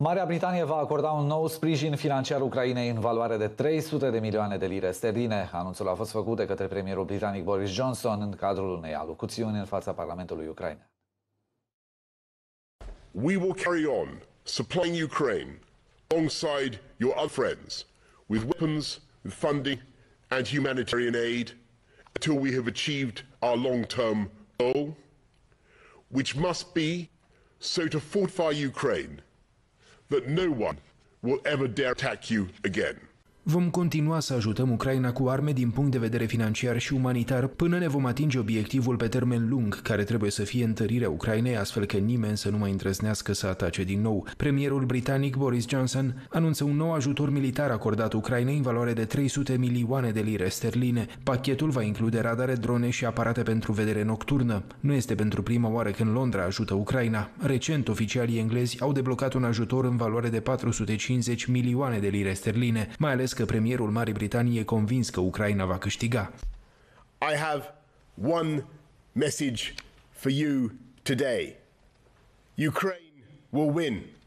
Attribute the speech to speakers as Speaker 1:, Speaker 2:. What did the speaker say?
Speaker 1: Marea Britanie va acorda un nou sprijin financiar Ucrainei în valoare de 300 de milioane de lire sterline. Anunțul a fost făcut de către premierul britanic Boris Johnson în cadrul unei alocuțiuni în fața Parlamentului ucrainean.
Speaker 2: We will carry on supplying Ukraine alongside your other friends with weapons, with funding and humanitarian aid until we have achieved our long-term goal, which must be so to fortify Ukraine that no one will ever dare attack you again.
Speaker 3: Vom continua să ajutăm Ucraina cu arme din punct de vedere financiar și umanitar până ne vom atinge obiectivul pe termen lung, care trebuie să fie întărirea Ucrainei, astfel că nimeni să nu mai îndrăznească să atace din nou. Premierul britanic Boris Johnson anunță un nou ajutor militar acordat Ucrainei în valoare de 300 milioane de lire sterline. Pachetul va include radare, drone și aparate pentru vedere nocturnă. Nu este pentru prima oară când Londra ajută Ucraina. Recent, oficialii englezi au deblocat un ajutor în valoare de 450 milioane de lire sterline, mai ales că premierul Marii Britanii e convins că Ucraina va câștiga.
Speaker 2: I have one message for you today. Ukraine will win.